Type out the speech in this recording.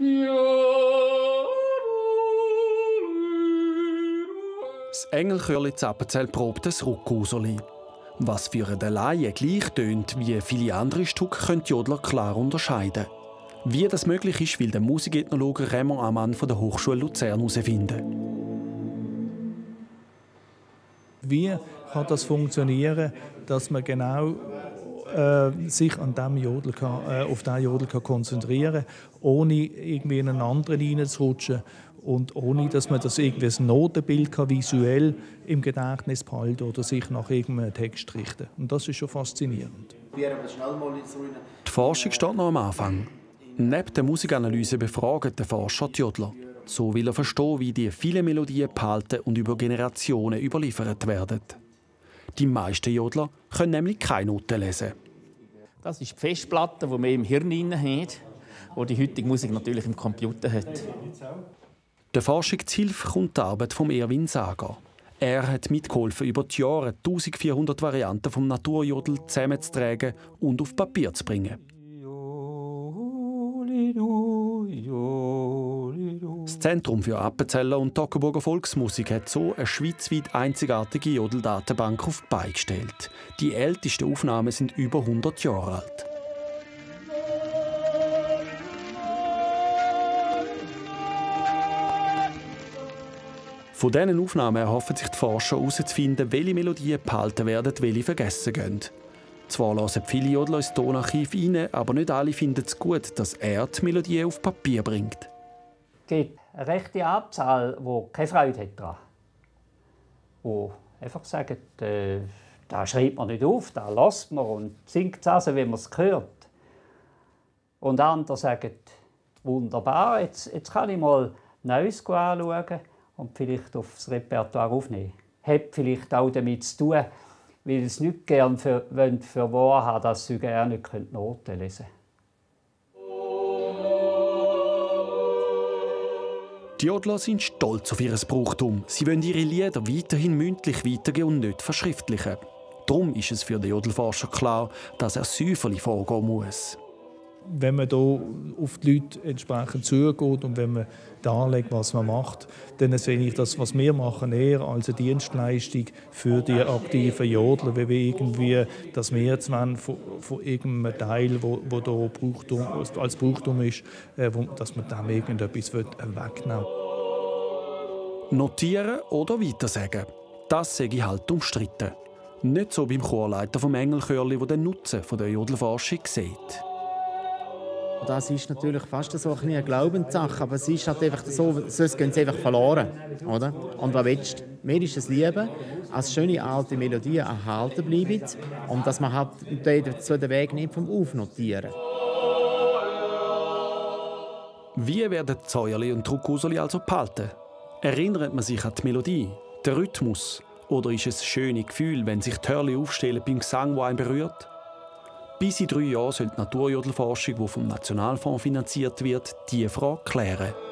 Das Engelchörli Zappenzell probt ein Ruckuserli. Was für den Laien gleich tönt wie viele andere Stücke, können die Jodler klar unterscheiden. Wie das möglich ist, will der Musikethnologe Raymond Amann von der Hochschule Luzern herausfinden. Wie kann das funktionieren, dass man genau sich an dem Jodel auf diesen Jodel konzentrieren kann, ohne irgendwie in einen anderen reinzurutschen und ohne, dass man das irgendwie ein Notenbild visuell im Gedächtnis behalten oder sich nach irgendeinem Text richten. Und das ist schon faszinierend. Die Forschung steht noch am Anfang. Neben der Musikanalyse befragen der Forscher die Jodler. So will er verstehen, wie die vielen Melodien behalten und über Generationen überliefert werden. Die meisten Jodler können nämlich keine Noten lesen. Das ist die Festplatte, die man im Hirn hat, die die heutige Musik natürlich im Computer hat. Der Forschung zu Hilfe kommt die Arbeit von Erwin Sager. Er hat mitgeholfen, über die Jahre 1400 Varianten vom Naturjodel zusammenzutragen und auf Papier zu bringen. Das Zentrum für Appenzeller und Toggenburger Volksmusik hat so eine schweizweit einzigartige Jodeldatenbank auf die Beine gestellt. Die ältesten Aufnahmen sind über 100 Jahre alt. Von diesen Aufnahmen erhoffen sich die Forscher herauszufinden, welche Melodien behalten werden, welche vergessen gehen. Zwar hören viele Jodler ins Tonarchiv rein, aber nicht alle finden es gut, dass er die Melodie auf Papier bringt. Es gibt eine rechte Anzahl, die keine Freude daran hat. Die einfach sagen, da schreibt man nicht auf, da lässt man und singt es also, wie man es hört. Und andere sagen, wunderbar, jetzt kann ich mal Neues anschauen und vielleicht aufs Repertoire aufnehmen. Hat vielleicht auch damit zu tun, weil es nicht gerne für wahr haben, dass sie gerne nicht Noten lesen können. Die Jodler sind stolz auf ihr Brauchtum. Sie wollen ihre Lieder weiterhin mündlich weitergeben und nicht verschriftlichen. Darum ist es für den Jodelforscher klar, dass er säuferlich vorgehen muss. Wenn man hier auf die Leute entsprechend zugeht und wenn man darlegt, was man macht, dann sehe ich das, was wir machen, eher als eine Dienstleistung für die aktiven Jodler, wie wir irgendwie das Mehrzwang von irgendeinem Teil, wo hier als Brauchtum ist, dass man dem irgendetwas wegnehmen will. Notieren oder weitersagen, das sage ich halt umstritten. Nicht so beim Chorleiter vom Engelchörli, der den Nutzen der Jodelforschung sieht. Das ist natürlich fast so eine Glaubenssache, aber es ist halt einfach so, sonst gehen sie einfach verloren. Oder? Und was willst du? Mir ist es lieber, als schöne alte Melodie erhalten bleiben und dass man halt dazu den Weg nimmt vom Aufnotieren. Wie werden Zäuerli und Ruckuserli also behalten? Erinnert man sich an die Melodie, den Rhythmus? Oder ist es ein schönes Gefühl, wenn sich die Hörli aufstellen beim Gesang, der einen berührt? Bis in 3 Jahren soll die Naturjodelforschung, die vom Nationalfonds finanziert wird, diese Frage klären.